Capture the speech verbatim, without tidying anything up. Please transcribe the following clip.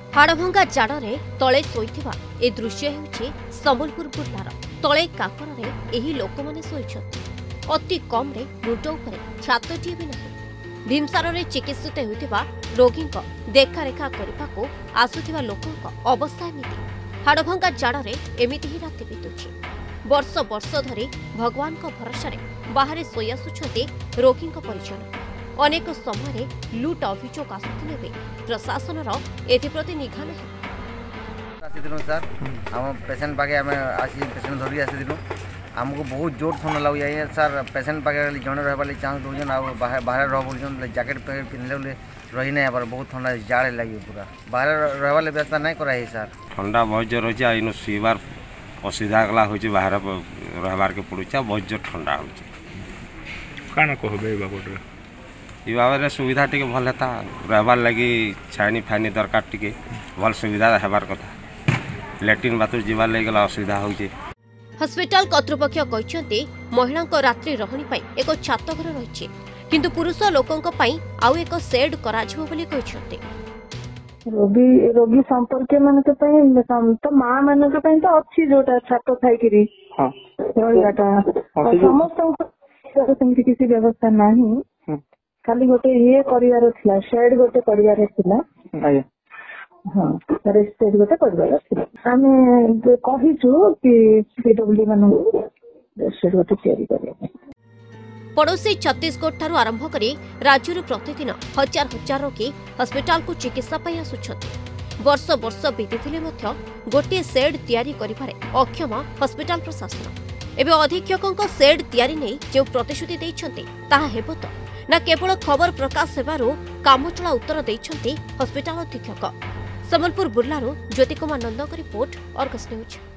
हाड़भंगा जाड़े तले शोइथिबा ए दृश्य हेउछि संबलपुर बुर्लार तले काकरे एही लोक माने शोइछथि। अति कम रे मुंड उपरे छातटिए भी नाही। भीमसार रे चिकित्सित हेउथिबा रोगी देखा रेखा करने आसुथिबा लोकक अवस्था एमिति। हाड़भंगा जाड़े एमिति ही राति बीतुछि। वर्ष वर्ष धरी भगवान को भरोसा बाहर शोई आसुछन्ति रोगी परिजन। अनेक समय लुट अभियोग आसुथिले भी प्रशासन एप्रति निघा नहीं। सर आम पेसेंट पाखे आम आसी पेसेंट धरिक आसीलु आमको बहुत जोर थंडा लगे सर। पेसेंट पाखे जड़े रहा चांस दूसन आ बाहर रह बोल जैकेट पिंधले रही ना बहुत ठंडा जाड़े लगे पूरा बाहर रहा व्यवस्था नहीं कराई सर। ठंडा बहुत जोर हो इन शुवार असुविधा गला हो बाहर रहार के पड़ा बहुत जोर ठंडा हो ये बाबा सुविधा टी भल है रहार लगी छानी फानी दरकार टी भल सुविधा हेबार कथा लैट्रिन बाथरूम जीवार लगे गला असुविधा हो। हॉस्पिटल कर्तृपक्ष कहते महिला रात्रि रहणी पाई एक छात घर रही किंतु पुरुष लोकों पाई आउ एक सेड करा जिवो बोली कहते। रोगी रोगी संपर्क मान तो माँ मान तो अच्छी जोटा छात खाई समस्त किसी व्यवस्था नहीं खाली गोटे ये करिवार थिला शेड गोटे करिवार थिला हां रेस्टेड गोटे करिवार थिला आमे कहिछु कि पीडब्ल्यू मानू रेस्टेड गोटे तयारी करे। पड़ोसी छत्तीसगढ़ ठारू आरंभ करी राज्य प्रतिदिन हजार हजार रोगी हॉस्पिटल को चिकित्सा पाई आसुछथि। वर्ष वर्ष बीतीथिले मध्य गोटे सेड तयारी करिबारे अक्षम हॉस्पिटल प्रशासन। एबे अधीक्षकों सेड तयारी नै जे प्रतिश्रुति दैछन्ते ताहा हेबो तो ना केवल खबर प्रकाश हेबारु कामचला उत्तर दैछन्ते हॉस्पिटल अधीक्षक। संबलपुर बुर्लारू ज्योति कुमार नंदक रिपोर्ट अर्गस न्यूज।